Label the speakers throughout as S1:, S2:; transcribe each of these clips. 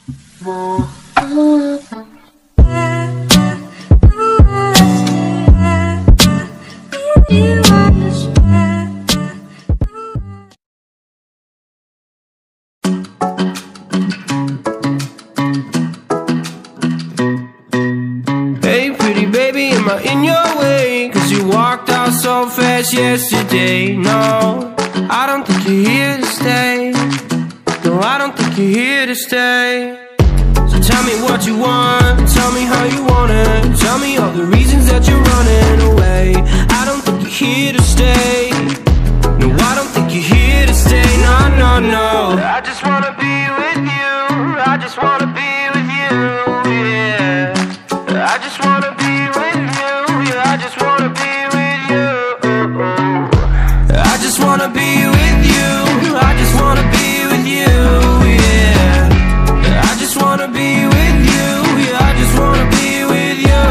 S1: Yesterday, no, I don't think you're here to stay. No, I don't think you're here to stay. So tell me what you want, tell me how you want it. Tell me all the reasons that you're running away. I don't think you're here to stay. No, I don't think you're here to stay. No, no, no. I just wanna be with you. I just wanna be with you, yeah. I just wanna be with you. Yeah, I just wanna be with you. I just wanna be with you. I just wanna be with you, yeah. I just wanna be with you. Yeah, I just wanna be with you.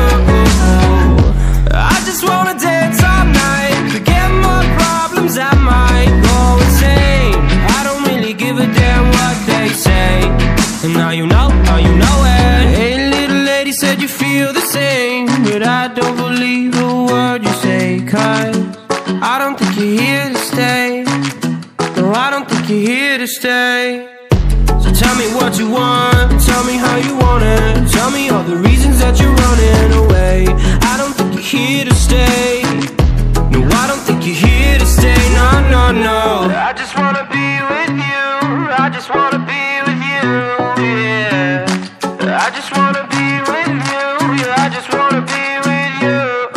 S1: I just wanna dance all night, forget my problems, I might go insane. I don't really give a damn what they say. And now you know it. Hey, little lady said you feel the same, but I don't believe a word you say, 'cause I don't think you're here to stay. No, I don't think you're here to stay. So tell me what you want, tell me how you want it. Tell me all the reasons that you're running away. I don't think you're here to stay. No, I don't think you're here to stay. No, no, no. I just wanna be with you. I just wanna be with you, yeah. I just wanna be with you. Yeah, I just wanna be with you.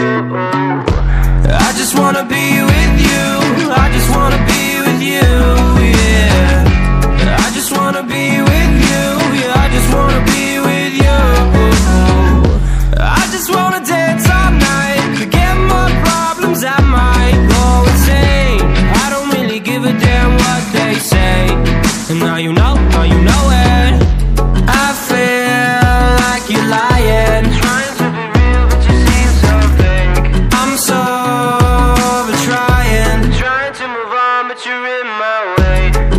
S1: I just wanna be with you. I just wanna be with you, yeah. I just wanna be with you. Yeah, I just wanna be with you. I just wanna dance all night, forget my problems, I might go insane. I don't really give a damn what they say. And now you know it. I feel like you're lying, trying to be real, but you seem so fake. I'm so trying to move on, but you're in my way.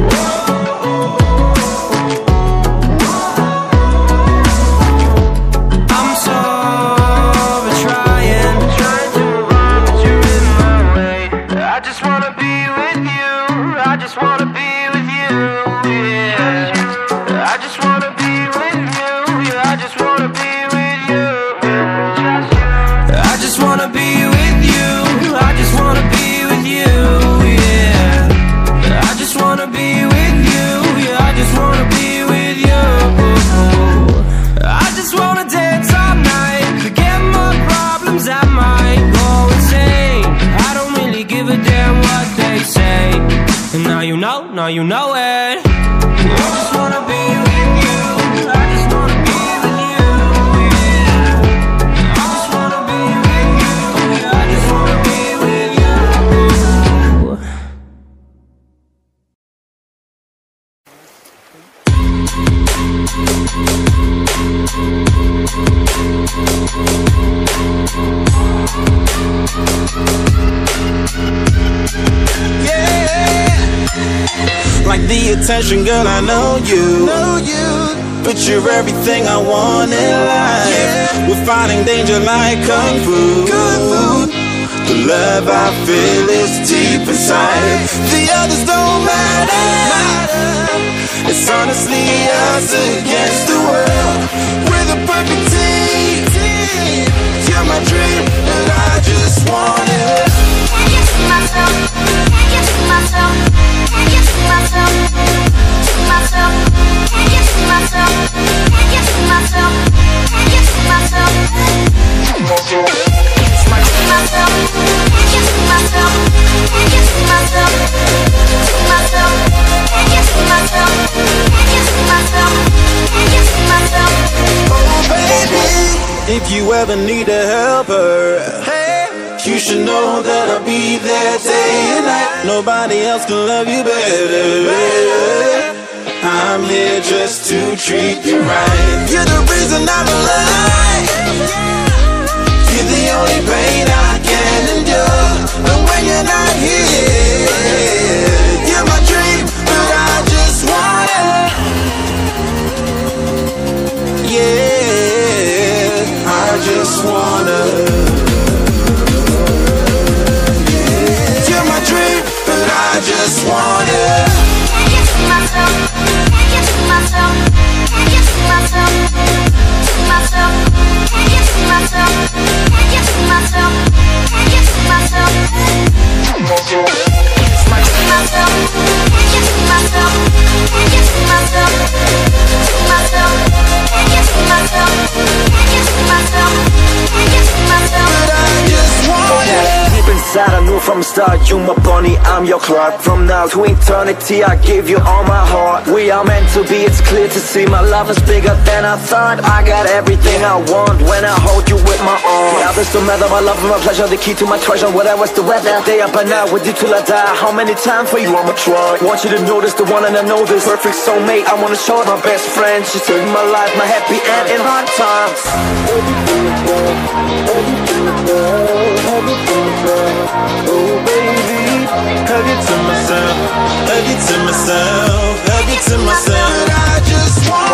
S1: I'm so trying to move on, but you're in my way. I just wanna be with you. I just wanna be with you, yeah. I just wanna be with you. Yeah, I just wanna be with you. I just wanna be with you. I just wanna be with you, yeah. I just wanna be with you. Yeah, I just wanna be with you. I just wanna dance all night, forget my problems, I might go insane. I don't really give a damn what they say. And now you know it. I just wanna be with you. I just wanna be with you, yeah. I just wanna be with you. Yeah, I just wanna be with you.
S2: Yeah, like the attention, girl, I know you. But you're everything I want in life. Yeah. We're fighting danger like kung fu. The love I feel is deep inside. The others don't matter. It's honestly us against the world. We're the perfect team. You're my dream, and I just want it.
S3: Can you see myself? Can you see myself? Can you see myself? See myself? Can you see myself? Can you see myself? Can you see myself? See myself? Can you see myself? Can you see myself? See myself? Can you see myself? Can you see myself? Can you see myself?
S2: Oh baby, if you ever need a helper, you should know that I'll be there day and night. Nobody else can love you better. I'm here just to treat you right. You're the reason I'm alive. You're the only pain I can endure. And when you're not here, you're my dream, but I just want it.
S4: from the start, you my bunny, I'm your Clark. From now to eternity, I give you all my heart. We are meant to be, it's clear to see. My love is bigger than I thought. I got everything I want when I hold you with my arms. The others don't matter, my love and my pleasure, the key to my treasure. Whatever's the weather, day up and out with you till I die. How many times for you I'ma try? Want you to notice the one and I know this perfect soulmate. I wanna show it my best friend. She saved my life, my happy end in hard times.
S2: Oh baby, hug it to myself, hug it to myself, hug it to myself. I just want